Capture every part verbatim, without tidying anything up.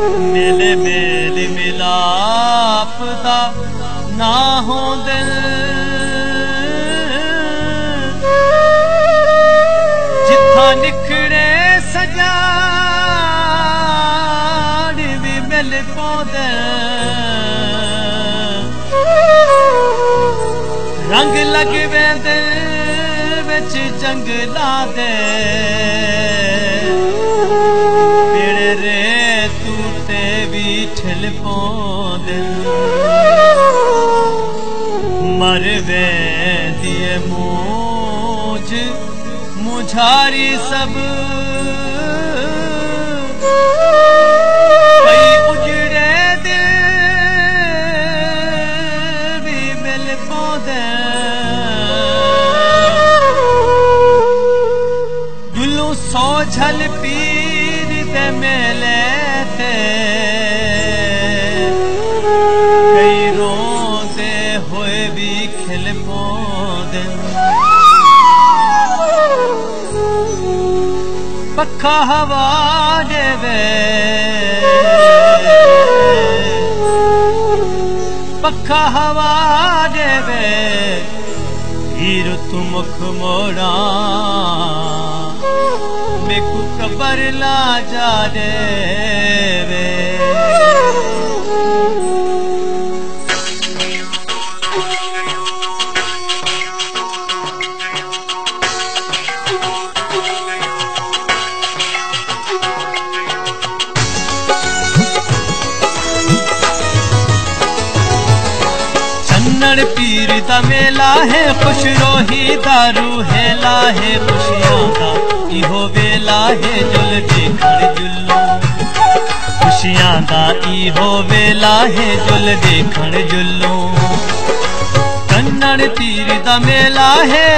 मेले मेल मिलाप दा ना हो दिल जिथा निखड़े सजाड़ भी मिल पौंदे रंग लग वेंदे विच जंगला दे पेड़े रे तूते भी ठिल पौंदे मर वेंदी मूज मुझारी सब कई उजड़े दिल भी मिल पौंदे जुलू सौ झल पीर ते मेले ते कई रोंदे होए भी खिल पौंदे पखा हवा देवे पखा हवा देवे हीर तू मुख मोड़ा मेकू कबर ला जा देवे चन्नड़ पीर दा मेला है खुश रोही दारू है लाहे खुशियां दा इहो वेला है जुल देखण जुल्लू खुशियां दा इहो वेला है जुल देखण जुल्लू चन्नड़ पीर दा मेला है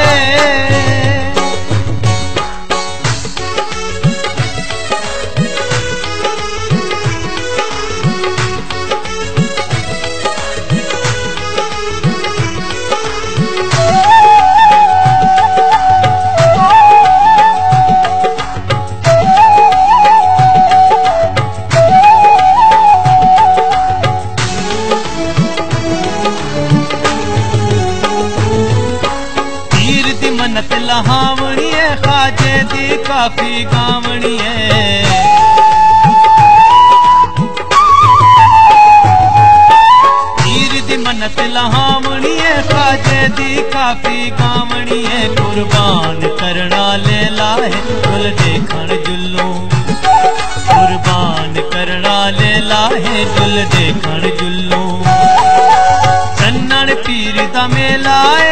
मन्नत लहावणी है खाजे दी काफी गावणी है पीर दी मन्नत लहावणी है खाजे दी काफी गावणी है कुर्बान करना ले लाहे जुल देखण जुल्लू कुर्बान करना ले लाहे जुल देखण जुल्लू चन्नड़ पीर दा मेला है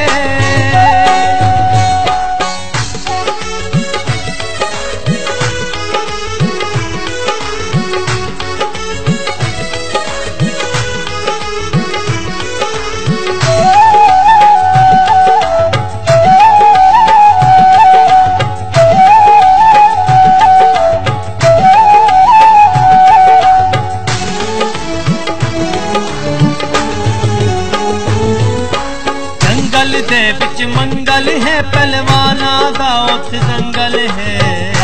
जंगल दे बिच मंगल है पहलवाना दा उथ दंगल है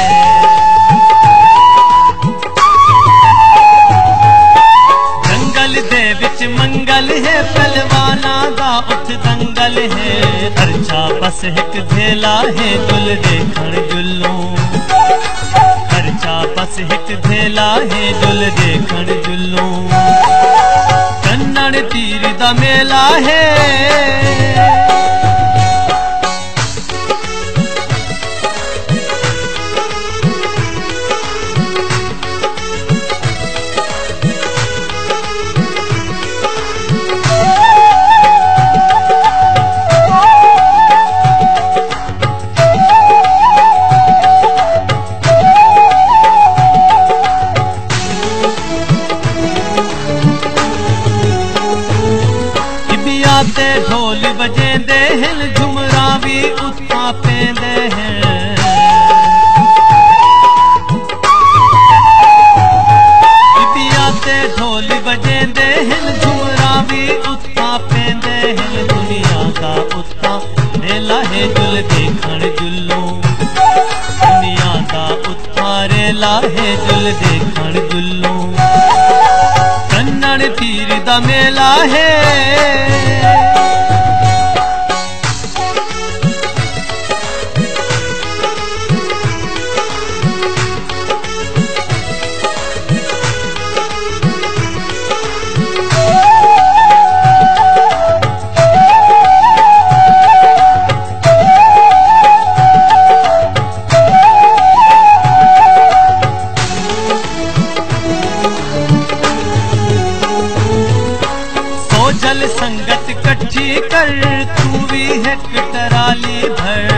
जंगल दे बिच मंगल है पहलवाना दा उथ दंगल है खर्चा बस एक धेला है जुल देखण जुल्लू खर्चा बस एक धेला है जुल देखण जुल्लू चन्नड़ पीर दा मेला है ते ढोल बजेंदे हैं झुमरा भी उत्था पेंदे हैं बिबिया ते ढोल बजेंदे हैं झुमरा भी उत्था पेंदे हैं दुनिया का उत्था मेला है जुल देखण जुल्लू दुनिया का उत्था रेला है जुल देखण जुल्लू दा मेला है। जल संगत कट्ठी कर तू भी है टराली भर।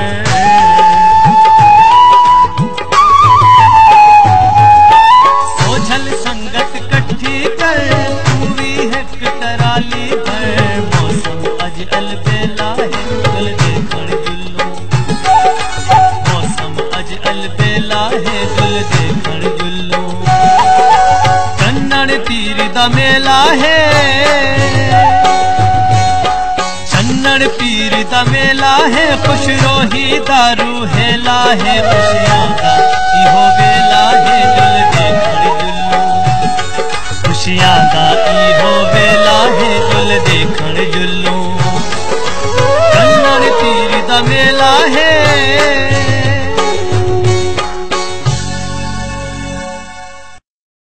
सोझल संगत कट्ठी कर तू भी है टराली भर। मौसम अज अलबेला है दिल देखण जुल्लू। मौसम अज अलबेला है दिल देखण जुल्लू। चन्नड़ पीर दा मेला है। चन्नड़ पीर दा मेला है। खुश रोही दारू हेला है। खुशियां दा इहो वेला है जुल देखण जुल्लू। खुशियां दा इहो वेला है जुल देखण जुल्लू।